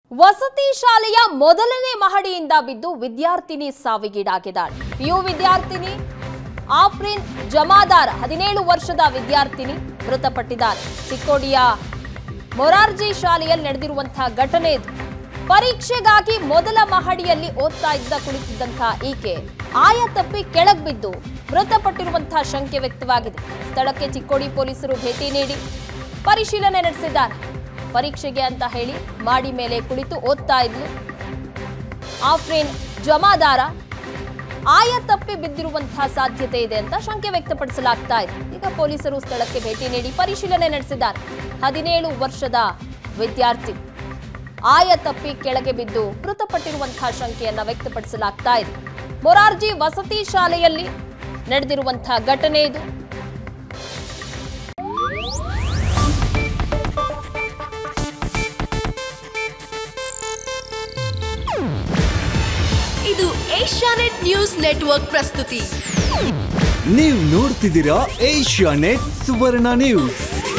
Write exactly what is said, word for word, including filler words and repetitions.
ವಸತಿ ಶಾಲೆಯ ಮೊದಲನೇ ಮಹಡಿಯಿಂದ ಬಿದ್ದು ವಿದ್ಯಾರ್ಥಿನಿ ಸಾವಿಗೀಡಾಗಿದ್ದಾಳೆ. ಪಿಯು ವಿದ್ಯಾರ್ಥಿನಿ ಆಫ್ರಿನ್ ಜಮಾದಾರ ಹದಿನೇಳು ವರ್ಷದ ವಿದ್ಯಾರ್ಥಿನಿ ಮೃತಪಟ್ಟಿದ್ದಾರೆ. ಚಿಕ್ಕೋಡಿಯ ಮೊರಾರ್ಜಿ ಶಾಲೆಯಲ್ಲಿ ನಡೆದಿರುವಂತಹ ಘಟನೆ ಇದು. ಪರೀಕ್ಷೆಗಾಗಿ ಮೊದಲ ಮಹಡಿಯಲ್ಲಿ ಓದ್ತಾ ಇದ್ದ ಕುಳಿತಿದ್ದಂತಹ ಈಕೆ ಆಯ ತಪ್ಪಿ ಕೆಳಗೆ ಬಿದ್ದು ಮೃತಪಟ್ಟಿರುವಂತಹ ಶಂಕೆ ವ್ಯಕ್ತವಾಗಿದೆ. ಸ್ಥಳಕ್ಕೆ ಚಿಕ್ಕೋಡಿ ಪೊಲೀಸರು ಭೇಟಿ ನೀಡಿ ಪರಿಶೀಲನೆ ನಡೆಸಿದ್ದಾರೆ. ಪರೀಕ್ಷೆಗೆ ಅಂತ ಹೇಳಿ ಮಾಡಿ ಮೇಲೆ ಕುಳಿತು ಓದ್ತಾ ಇದ್ಲು ಆಫ್ರಿನ್ ಜಮಾದಾರ. ಆಯ ತಪ್ಪಿ ಬಿದ್ದಿರುವಂತಹ ಸಾಧ್ಯತೆ ಇದೆ ಅಂತ ಶಂಕೆ ವ್ಯಕ್ತಪಡಿಸಲಾಗ್ತಾ ಇದೆ. ಈಗ ಪೊಲೀಸರು ಸ್ಥಳಕ್ಕೆ ಭೇಟಿ ನೀಡಿ ಪರಿಶೀಲನೆ ನಡೆಸಿದ್ದಾರೆ. ಹದಿನೇಳು ವರ್ಷದ ವಿದ್ಯಾರ್ಥಿ ಆಯ ತಪ್ಪಿ ಕೆಳಗೆ ಬಿದ್ದು ಮೃತಪಟ್ಟಿರುವಂತಹ ಶಂಕೆಯನ್ನ ವ್ಯಕ್ತಪಡಿಸಲಾಗ್ತಾ ಇದೆ. ಮೊರಾರ್ಜಿ ವಸತಿ ಶಾಲೆಯಲ್ಲಿ ನಡೆದಿರುವಂತಹ ಘಟನೆ ಇದು. ಇದು ಏಷ್ಯಾನೆಟ್ ನ್ಯೂಸ್ ನೆಟ್ವರ್ಕ್ ಪ್ರಸ್ತುತಿ. ನೀವು ನೋಡ್ತಿದ್ದೀರಾ ಏಷ್ಯಾನೆಟ್ ಸುವರ್ಣ ನ್ಯೂಸ್.